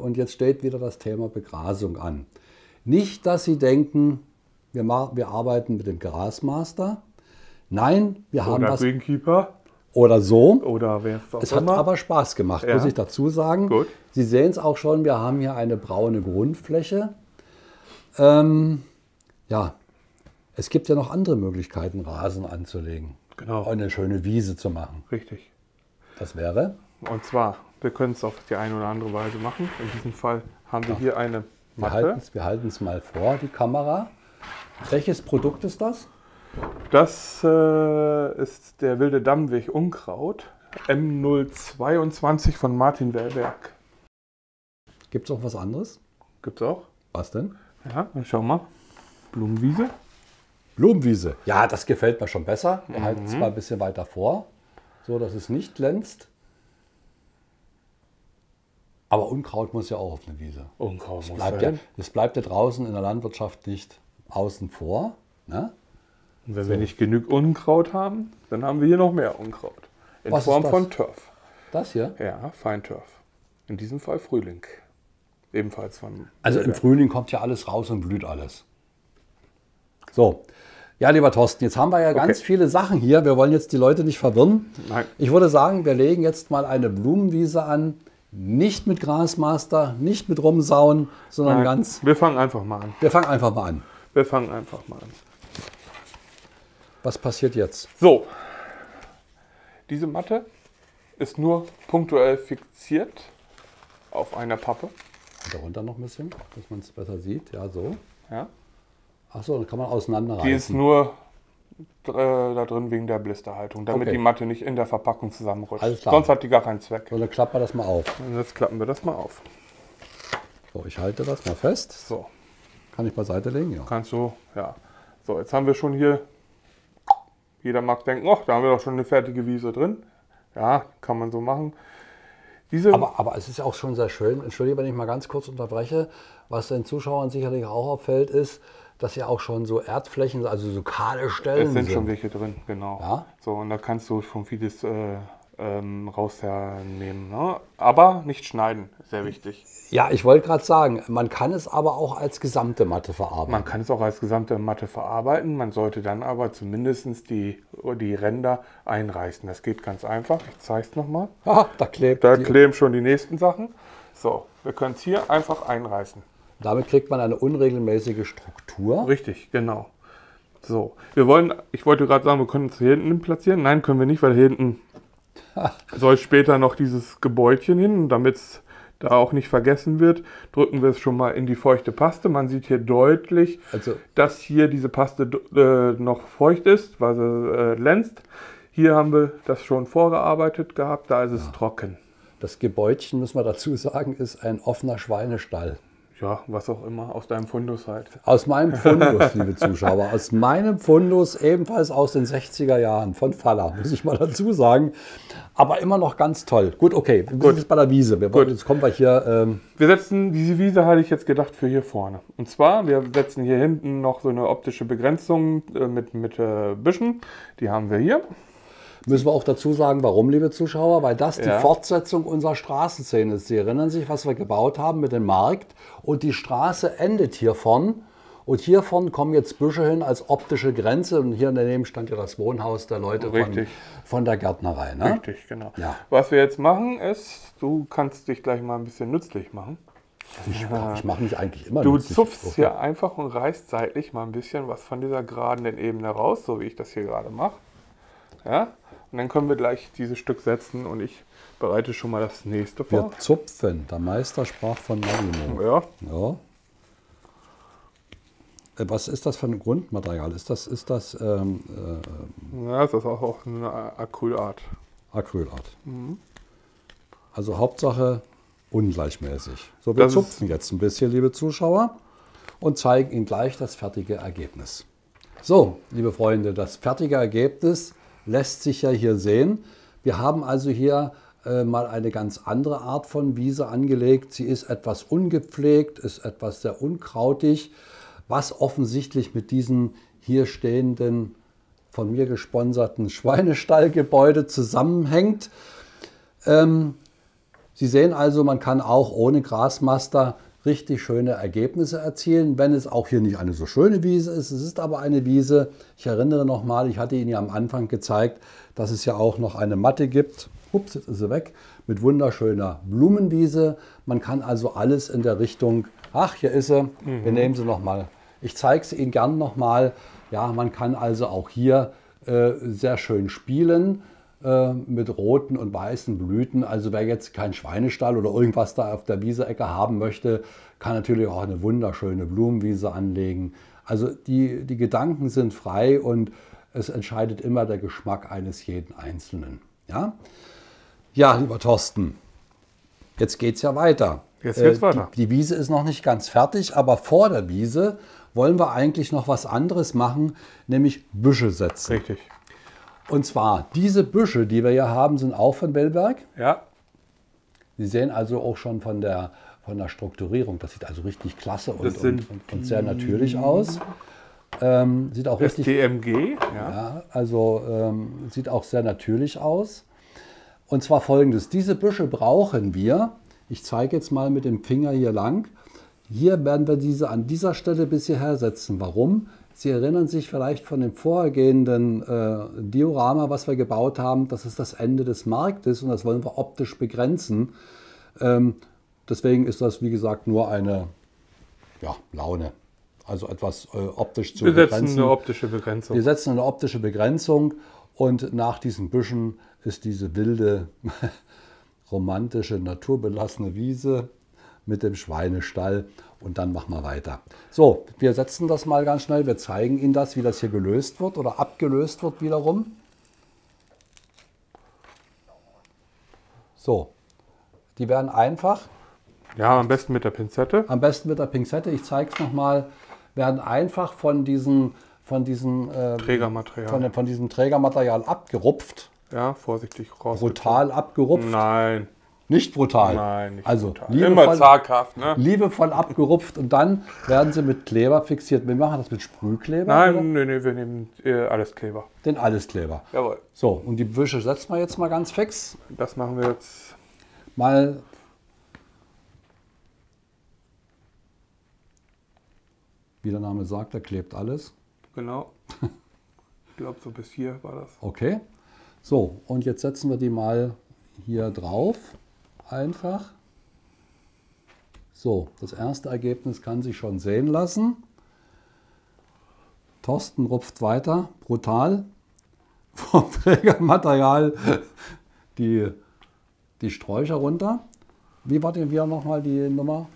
und jetzt steht wieder das Thema Begrasung an. Nicht, dass Sie denken, wir arbeiten mit dem Grasmaster. Nein, wir haben Oder Greenkeeper. Oder so. Oder wer es hat aber Spaß gemacht, muss ich dazu sagen. Gut. Sie sehen es auch schon, wir haben hier eine braune Grundfläche. Ja, es gibt ja noch andere Möglichkeiten, Rasen anzulegen. Genau. Und eine schöne Wiese zu machen. Richtig. Das wäre? Und zwar, wir können es auf die eine oder andere Weise machen. In diesem Fall haben wir hier eine Matte. Wir halten es mal vor, die Kamera. Welches Produkt ist das? Das ist der wilde Dammweg Unkraut M022 von Martin Wellberg. Gibt es auch was anderes? Gibt's auch. Was denn? Ja, dann schau mal. Blumenwiese. Blumenwiese. Ja, das gefällt mir schon besser. Wir halten es mal ein bisschen weiter vor, so dass es nicht glänzt. Aber Unkraut muss ja auch auf eine Wiese. Unkraut muss das bleibt ja draußen in der Landwirtschaft nicht außen vor. Ne? Und wenn wir nicht genug Unkraut haben, dann haben wir hier noch mehr Unkraut. In Form von Turf. Das hier? Ja, Feinturf. In diesem Fall Frühling. Ebenfalls von... Also im Frühling kommt ja alles raus und blüht alles. So. Ja, lieber Thorsten, jetzt haben wir ja ganz viele Sachen hier. Wir wollen jetzt die Leute nicht verwirren. Nein. Ich würde sagen, wir legen jetzt mal eine Blumenwiese an. Nicht mit Grasmaster, nicht mit Rumsauen, sondern ganz... Wir fangen einfach mal an. Wir fangen einfach mal an. Wir fangen einfach mal an. Was passiert jetzt? So, diese Matte ist nur punktuell fixiert auf einer Pappe. Darunter noch ein bisschen, dass man es besser sieht. Ja, so. Ja. Achso, dann kann man auseinanderreißen. Die ist nur da drin wegen der Blisterhaltung, damit die Matte nicht in der Verpackung zusammenrutscht. Alles klar. Sonst hat die gar keinen Zweck. So, dann klappen wir das mal auf. Und jetzt klappen wir das mal auf. So, ich halte das mal fest. So. Kann ich beiseite legen? Ja. Kannst du, ja. So, jetzt haben wir schon hier, jeder mag denken, oh, da haben wir doch schon eine fertige Wiese drin. Ja, kann man so machen. Aber es ist auch schon sehr schön, entschuldige, wenn ich mal ganz kurz unterbreche, was den Zuschauern sicherlich auch auffällt, ist, dass ja auch schon so Erdflächen, also so kahle Stellen sind. Es sind schon welche drin, genau. Ja? So, und da kannst du schon vieles rausnehmen. Ne? Aber nicht schneiden, sehr wichtig. Ja, ich wollte gerade sagen, man kann es aber auch als gesamte Matte verarbeiten. Man kann es auch als gesamte Matte verarbeiten, man sollte dann aber zumindest die Ränder einreißen. Das geht ganz einfach, ich zeige es nochmal. Ah, da kleben schon die nächsten Sachen. So, wir können es hier einfach einreißen. Damit kriegt man eine unregelmäßige Struktur. Richtig, genau. So, ich wollte gerade sagen, wir können es hier hinten platzieren. Nein, können wir nicht, weil hier hinten soll später noch dieses Gebäudchen hin. Damit es da auch nicht vergessen wird, drücken wir es schon mal in die feuchte Paste. Man sieht hier deutlich, dass hier diese Paste noch feucht ist, weil sie glänzt. Hier haben wir das schon vorgearbeitet gehabt, da ist es trocken. Das Gebäudchen, muss man dazu sagen, ist ein offener Schweinestall. Ja, was auch immer, aus deinem Fundus halt. Aus meinem Fundus, liebe Zuschauer. Aus meinem Fundus, ebenfalls aus den 60er Jahren, von Faller, muss ich mal dazu sagen. Aber immer noch ganz toll. Gut, okay, wir sind jetzt bei der Wiese. Jetzt kommen wir hier... Wir setzen, diese Wiese hatte ich jetzt gedacht für hier vorne. Und zwar, wir setzen hier hinten noch so eine optische Begrenzung mit Büschen. Die haben wir hier. Müssen wir auch dazu sagen, warum, liebe Zuschauer? Weil das die Fortsetzung unserer Straßenszene ist. Sie erinnern sich, was wir gebaut haben mit dem Markt. Und die Straße endet hier vorn. Und hier vorn kommen jetzt Büsche hin als optische Grenze. Und hier daneben stand ja das Wohnhaus der Leute von der Gärtnerei. Ne? Richtig, genau. Ja. Was wir jetzt machen ist, du kannst dich gleich mal ein bisschen nützlich machen. Ich mache mich eigentlich immer nützlich. Du zupfst hier einfach und reißt seitlich mal ein bisschen was von dieser geraden Ebene raus, so wie ich das hier gerade mache. Ja? Und dann können wir gleich dieses Stück setzen und ich bereite schon mal das nächste vor. Wir zupfen. Der Meister sprach von Marino. Ja. Was ist das für ein Grundmaterial? Ist das ja, das ist auch eine Acrylart. Acrylart. Also Hauptsache ungleichmäßig. So, wir zupfen jetzt ein bisschen, liebe Zuschauer, und zeigen Ihnen gleich das fertige Ergebnis. So, liebe Freunde, das fertige Ergebnis lässt sich ja hier sehen. Wir haben also hier mal eine ganz andere Art von Wiese angelegt. Sie ist etwas ungepflegt, ist etwas sehr unkrautig, was offensichtlich mit diesem hier stehenden, von mir gesponserten Schweinestallgebäude zusammenhängt. Sie sehen also, man kann auch ohne Grasmaster richtig schöne Ergebnisse erzielen, wenn es auch hier nicht eine so schöne Wiese ist. Es ist aber eine Wiese, ich erinnere nochmal, ich hatte Ihnen ja am Anfang gezeigt, dass es ja auch noch eine Matte gibt. Ups, jetzt ist sie weg. Mit wunderschöner Blumenwiese. Man kann also alles in der Richtung, ach, hier ist sie, wir nehmen sie nochmal. Ich zeige sie Ihnen gern nochmal. Ja, man kann also auch hier sehr schön spielen mit roten und weißen Blüten. Also wer jetzt keinen Schweinestall oder irgendwas da auf der Wieseecke haben möchte, kann natürlich auch eine wunderschöne Blumenwiese anlegen. Also die Gedanken sind frei und es entscheidet immer der Geschmack eines jeden Einzelnen. Ja, ja, lieber Thorsten, jetzt geht es ja weiter. Jetzt geht's weiter. Die Wiese ist noch nicht ganz fertig, aber vor der Wiese wollen wir eigentlich noch was anderes machen, nämlich Büsche setzen. Richtig. Und zwar, diese Büsche, die wir hier haben, sind auch von Bellberg. Ja. Sie sehen also auch schon von der Strukturierung, das sieht also richtig klasse und sehr natürlich aus. Sieht auch richtig, STMG, ja, also sieht auch sehr natürlich aus. Und zwar folgendes, diese Büsche brauchen wir, ich zeige jetzt mal mit dem Finger hier lang, hier werden wir diese an dieser Stelle bis hierher setzen. Warum? Sie erinnern sich vielleicht von dem vorhergehenden Diorama, was wir gebaut haben, das ist das Ende des Marktes und das wollen wir optisch begrenzen. Deswegen ist das, wie gesagt, nur eine Laune, also etwas optisch zu begrenzen. Wir setzen eine optische Begrenzung. Wir setzen eine optische Begrenzung und nach diesen Büschen ist diese wilde, romantische, naturbelassene Wiese mit dem Schweinestall und dann machen wir weiter. So, wir setzen das mal ganz schnell, wir zeigen Ihnen das, wie das hier gelöst wird oder abgelöst wird wiederum. So, die werden einfach. Ja, am besten mit der Pinzette. Am besten mit der Pinzette, ich zeige es nochmal, werden einfach von diesem Trägermaterial. Von diesem Trägermaterial abgerupft. Ja, vorsichtig raus. Brutal abgerupft. Nein. Nicht brutal. Nein, nicht also brutal. Immer zaghaft, ne? Liebevoll abgerupft und dann werden sie mit Kleber fixiert. Wir machen das mit Sprühkleber. Nein, nee, wir nehmen Alleskleber. Den Alleskleber. Jawohl. So, und die Büsche setzen wir jetzt mal ganz fix. Das machen wir jetzt. Mal. Wie der Name sagt, da klebt alles. Genau. Ich glaube, so bis hier war das. Okay. So, und jetzt setzen wir die mal hier drauf. Einfach. So, das erste Ergebnis kann sich schon sehen lassen. Thorsten rupft weiter, brutal. Vom Trägermaterial die Sträucher runter. Wie war denn wieder nochmal die Nummer?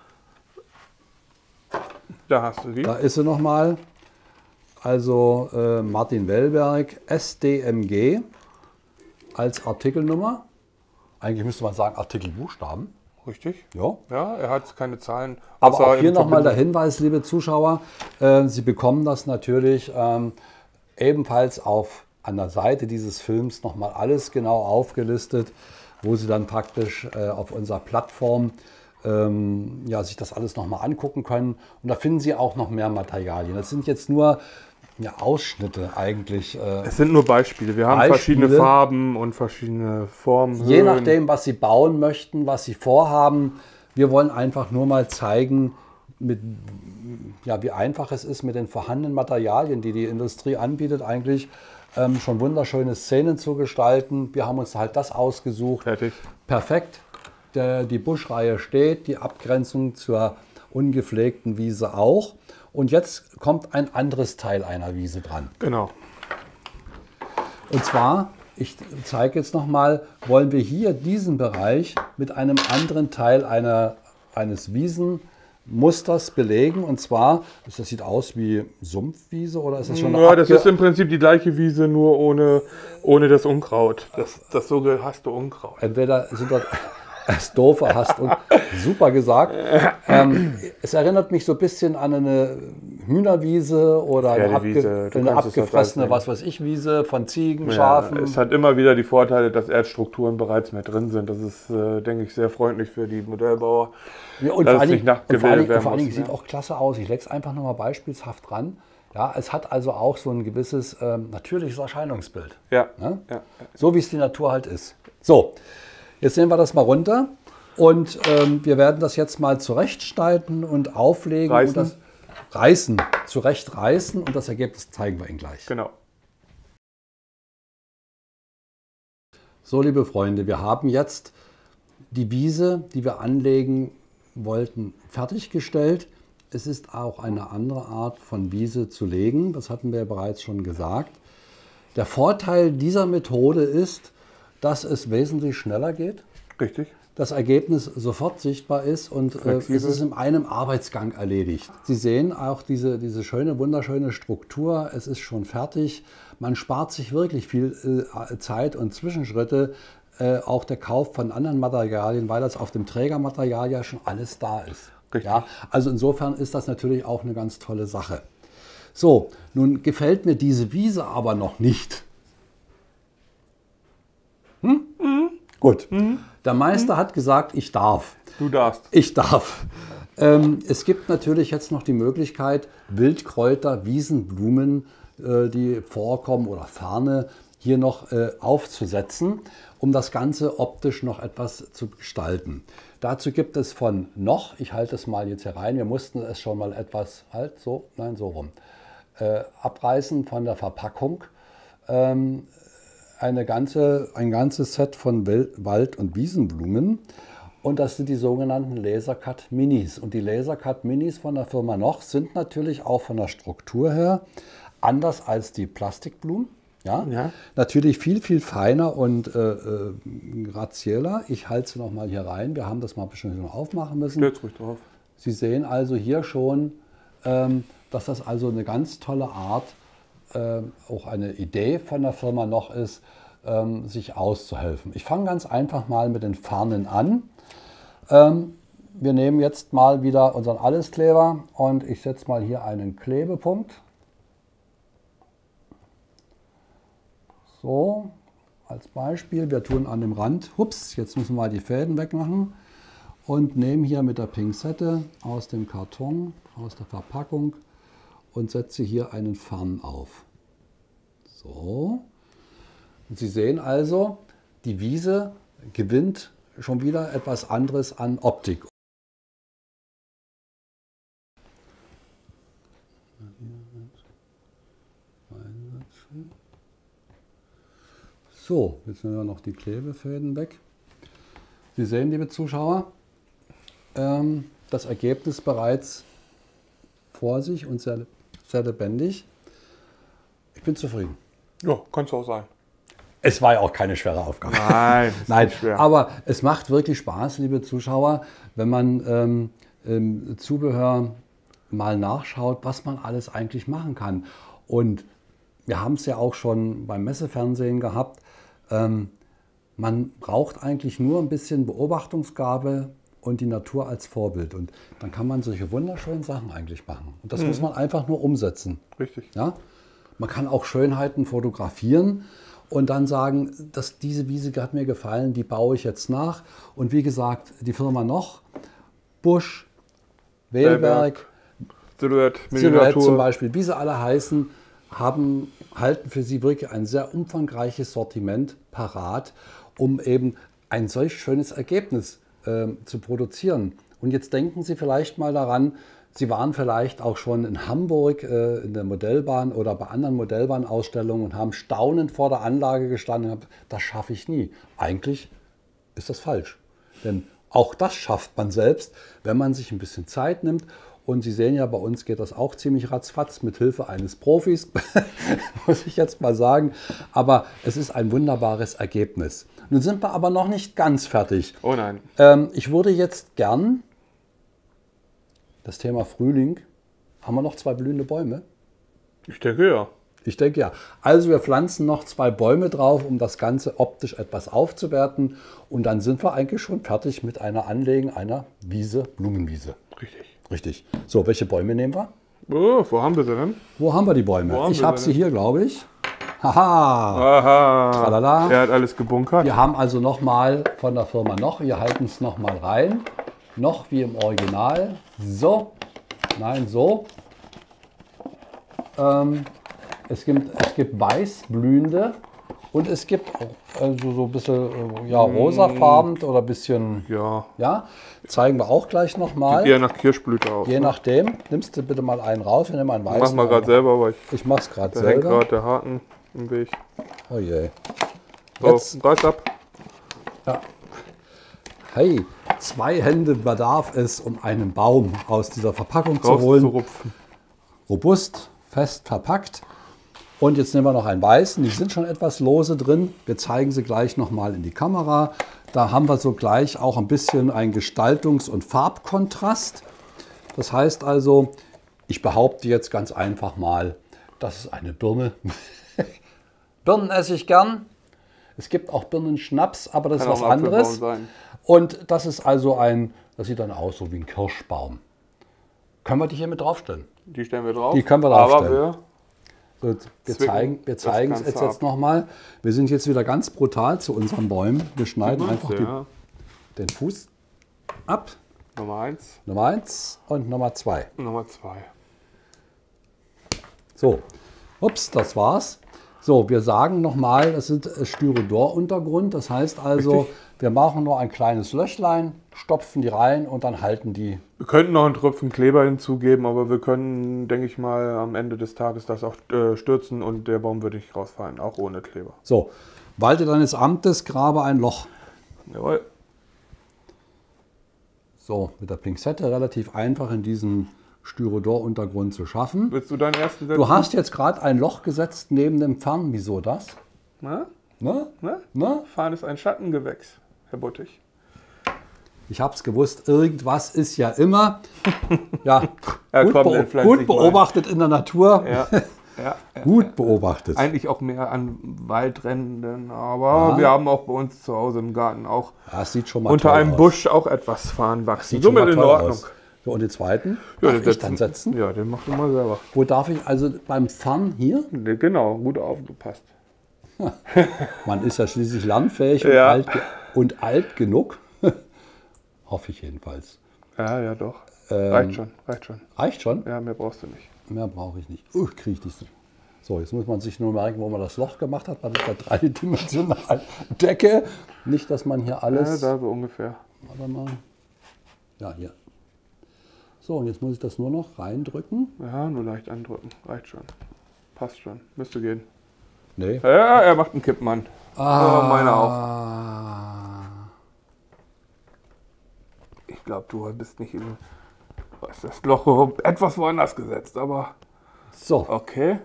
Da hast du die. Da ist sie nochmal. Also Martin Wellberg, SDMG als Artikelnummer. Eigentlich müsste man sagen Artikelbuchstaben. Richtig. Ja. Ja, er hat keine Zahlen. Aber auch hier nochmal der Hinweis, liebe Zuschauer, Sie bekommen das natürlich ebenfalls an der Seite dieses Films nochmal alles genau aufgelistet, wo Sie dann praktisch auf unserer Plattform sich das alles nochmal angucken können. Und da finden Sie auch noch mehr Materialien. Das sind jetzt nur Ausschnitte eigentlich. Es sind nur Beispiele. Wir haben verschiedene Farben und verschiedene Formen. Je nachdem, was Sie bauen möchten, was Sie vorhaben. Wir wollen einfach nur mal zeigen, wie einfach es ist, mit den vorhandenen Materialien, die die Industrie anbietet, eigentlich schon wunderschöne Szenen zu gestalten. Wir haben uns halt das ausgesucht. Fertig. Perfekt. Die Buschreihe steht, die Abgrenzung zur ungepflegten Wiese auch. Und jetzt kommt ein anderes Teil einer Wiese dran. Genau. Und zwar, ich zeige jetzt nochmal, wollen wir hier diesen Bereich mit einem anderen Teil eines Wiesenmusters belegen. Und zwar, das sieht aus wie Sumpfwiese oder ist das schon eine das ist im Prinzip die gleiche Wiese, nur ohne das Unkraut. Das so gehasste Unkraut. Entweder sind dort... Das Doofe hast du super gesagt. Es erinnert mich so ein bisschen an eine Hühnerwiese oder eine abgefressene, was weiß ich, Wiese von Ziegen, Schafen. Es hat immer wieder die Vorteile, dass Erdstrukturen bereits mehr drin sind. Das ist, denke ich, sehr freundlich für die Modellbauer. Ja, und vor allen Dingen sieht auch klasse aus. Ich lege es einfach nochmal beispielshaft dran. Ja, es hat also auch so ein gewisses natürliches Erscheinungsbild. Ja. Ne? Ja. So wie es die Natur halt ist. So. Jetzt nehmen wir das mal runter und wir werden das jetzt mal zurechtschneiden und auflegen. Reißen. Und das zurecht reißen und das Ergebnis zeigen wir Ihnen gleich. Genau. So, liebe Freunde, wir haben jetzt die Wiese, die wir anlegen wollten, fertiggestellt. Es ist auch eine andere Art von Wiese zu legen, das hatten wir bereits schon gesagt. Der Vorteil dieser Methode ist, dass es wesentlich schneller geht. Richtig. Das Ergebnis sofort sichtbar ist und es ist in einem Arbeitsgang erledigt. Sie sehen auch diese schöne, wunderschöne Struktur. Es ist schon fertig. Man spart sich wirklich viel Zeit und Zwischenschritte. Auch der Kauf von anderen Materialien, weil das auf dem Trägermaterial ja schon alles da ist. Richtig. Ja, also insofern ist das natürlich auch eine ganz tolle Sache. So, nun gefällt mir diese Wiese aber noch nicht. Gut. Der Meister hat gesagt, ich darf. Du darfst. Ich darf. Es gibt natürlich jetzt noch die Möglichkeit, Wildkräuter, Wiesenblumen, die vorkommen oder Farne, hier noch aufzusetzen, um das Ganze optisch noch etwas zu gestalten. Dazu gibt es von Noch, ich halte es mal jetzt hier rein, wir mussten es schon mal etwas, so rum, abreißen von der Verpackung. Ein ganzes Set von Wald- und Wiesenblumen und das sind die sogenannten Lasercut Minis. Und die Lasercut Minis von der Firma Noch sind natürlich auch von der Struktur her anders als die Plastikblumen. Ja? Natürlich viel, viel feiner und grazieller. Ich halte sie noch mal hier rein. Wir haben das mal bestimmt noch aufmachen müssen. Stell's ruhig drauf. Sie sehen also hier schon, dass das also eine ganz tolle Art auch eine Idee von der Firma Noch ist, sich auszuhelfen. Ich fange ganz einfach mal mit den Farnen an. Wir nehmen jetzt mal wieder unseren Alleskleber und ich setze mal hier einen Klebepunkt. So, als Beispiel, wir tun an dem Rand, jetzt müssen wir mal die Fäden wegmachen und nehmen hier mit der Pinzette aus dem Karton, aus der Verpackung und setze hier einen Farn auf. So. Und Sie sehen also, die Wiese gewinnt schon wieder etwas anderes an Optik. So, jetzt nehmen wir noch die Klebefäden weg. Sie sehen, liebe Zuschauer, das Ergebnis bereits vor sich und sehr, sehr lebendig. Ich bin zufrieden. Ja, kannst du auch sein. Es war ja auch keine schwere Aufgabe. Nein, Nein, nicht schwer. aber es macht wirklich Spaß, liebe Zuschauer, wenn man im Zubehör mal nachschaut, was man alles eigentlich machen kann. Und wir haben es ja auch schon beim Messefernsehen gehabt. Man braucht eigentlich nur ein bisschen Beobachtungsgabe und die Natur als Vorbild. Und dann kann man solche wunderschönen Sachen eigentlich machen. Und das muss man einfach nur umsetzen. Richtig. Ja? Man kann auch Schönheiten fotografieren und dann sagen, dass diese Wiese hat mir gefallen, die baue ich jetzt nach. Und wie gesagt, die Firma Noch, Busch, Wählberg, Silhouette zum Beispiel, wie sie alle heißen, halten für Sie wirklich ein sehr umfangreiches Sortiment parat, um eben ein solch schönes Ergebnis zu produzieren. Und jetzt denken Sie vielleicht mal daran, Sie waren vielleicht auch schon in Hamburg in der Modellbahn oder bei anderen Modellbahnausstellungen und haben staunend vor der Anlage gestanden und gesagt, das schaffe ich nie. Eigentlich ist das falsch, denn auch das schafft man selbst, wenn man sich ein bisschen Zeit nimmt. Und Sie sehen ja, bei uns geht das auch ziemlich ratzfatz mit Hilfe eines Profis, muss ich jetzt mal sagen. Aber es ist ein wunderbares Ergebnis. Nun sind wir aber noch nicht ganz fertig. Oh nein. Ich würde jetzt gern das Thema Frühling. Haben wir noch 2 blühende Bäume? Ich denke ja. Ich denke ja. Also wir pflanzen noch 2 Bäume drauf, um das Ganze optisch etwas aufzuwerten. Und dann sind wir eigentlich schon fertig mit einer Anlegen einer Wiese, Blumenwiese. Richtig. Richtig. So, welche Bäume nehmen wir? Oh, wo haben wir sie denn? Wo haben wir die Bäume? Ich habe sie hier, glaube ich. Haha. Aha. Tralala. Er hat alles gebunkert. Wir haben also nochmal von der Firma Noch, wir halten es nochmal rein. Noch wie im Original. So. Nein, so. Es gibt weißblühende Und es gibt auch so ein bisschen ja, rosafarben oder ein bisschen, ja, zeigen wir auch gleich nochmal. Sieht eher nach Kirschblüte aus. Je nachdem. Nimmst du bitte mal einen raus, wir nehmen einen weißen. Mach mal gerade selber, aber ich mach's gerade da hängt selber. gerade der Haken im Weg. Oh je. So, reiß ab. Ja. Hey, 2 Hände bedarf es, um einen Baum aus dieser Verpackung zu holen. Rauszurupfen. Robust, fest verpackt. Und jetzt nehmen wir noch einen weißen. Die sind schon etwas lose drin. Wir zeigen sie gleich nochmal in die Kamera. Da haben wir so gleich auch ein bisschen einen Gestaltungs- und Farbkontrast. Das heißt also, ich behaupte jetzt ganz einfach mal, das ist eine Birne. Birnen esse ich gern. Es gibt auch Birnenschnaps, aber das ist was anderes. Und das ist also das sieht dann aus so wie ein Kirschbaum. Können wir die hier mit draufstellen? Die stellen wir drauf. Die können wir draufstellen. Aber wir zeigen es jetzt nochmal. Wir sind jetzt wieder ganz brutal zu unseren Bäumen. Wir schneiden einfach den Fuß ab. Nummer 1. Nummer 1 und Nummer 2. Nummer 2. So, ups, das war's. So, wir sagen nochmal, das ist Styrodor-Untergrund. Das heißt also, wir machen nur ein kleines Löchlein, stopfen die rein und dann halten die. Wir könnten noch einen Tropfen Kleber hinzugeben, aber wir können, denke ich mal, am Ende des Tages das auch stürzen und der Baum würde nicht rausfallen, auch ohne Kleber. So, walte deines Amtes, grabe ein Loch. Jawohl. So, mit der Pinzette relativ einfach in diesen Styrodor-Untergrund zu schaffen. Willst du deinen ersten setzen? Du hast jetzt gerade ein Loch gesetzt neben dem Farn. Wieso das? Na? Ne? Na? Ne? Farn ist ein Schattengewächs, Herr Buttig. Ich habe es gewusst, irgendwas ist ja immer. Ja, gut beobachtet in der Natur. Ja. Gut beobachtet. Eigentlich auch mehr an Waldrändern, aber wir haben auch bei uns zu Hause im Garten auch das sieht schon mal unter einem Busch auch etwas Farn wachsen. Somit in Ordnung. Aus. So, und den zweiten? Ja, darf ich dann setzen? Ja, den machst du mal selber. Wo darf ich? Also beim Farn hier? Genau, gut aufgepasst. Man ist ja schließlich lernfähig und alt genug. Hoffe ich jedenfalls. Ja, doch. Reicht schon. Reicht schon? Ja, mehr brauchst du nicht. Mehr brauche ich nicht. Kriege ich das. So, jetzt muss man sich nur merken, wo man das Loch gemacht hat, bei dieser dreidimensionalen Decke. Nicht, dass man hier alles... Ja, da so ungefähr. Warte mal. Ja, hier. So, und jetzt muss ich das nur noch reindrücken. Ja, nur leicht andrücken. Reicht schon. Passt schon. Müsste gehen. Nee. Ja, er macht einen Kippmann. Meiner auch. Ich glaube, du bist nicht in das Loch etwas woanders gesetzt, aber... So. Okay.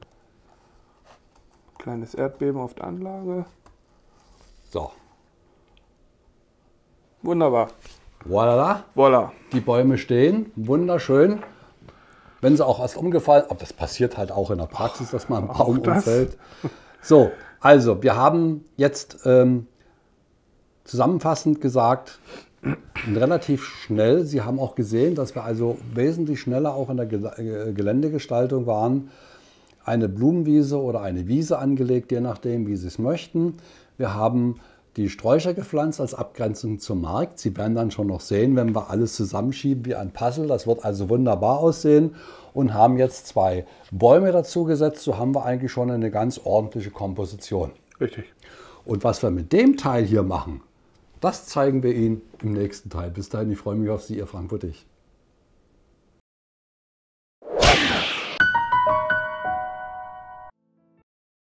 Kleines Erdbeben auf der Anlage. So. Wunderbar. Voilà. Die Bäume stehen. Wunderschön. Wenn sie auch erst umgefallen, aber das passiert halt auch in der Praxis, dass man ein Baum umfällt. So, also wir haben jetzt zusammenfassend gesagt, relativ schnell. Sie haben auch gesehen, dass wir also wesentlich schneller auch in der Geländegestaltung waren. Eine Blumenwiese oder eine Wiese angelegt, je nachdem, wie Sie es möchten. Wir haben die Sträucher gepflanzt als Abgrenzung zum Markt. Sie werden dann schon noch sehen, wenn wir alles zusammenschieben wie ein Puzzle. Das wird also wunderbar aussehen. Und haben jetzt 2 Bäume dazu gesetzt. So haben wir eigentlich schon eine ganz ordentliche Komposition. Richtig. Und was wir mit dem Teil hier machen, das zeigen wir Ihnen im nächsten Teil. Bis dahin, ich freue mich auf Sie, Ihr Frank Buttig.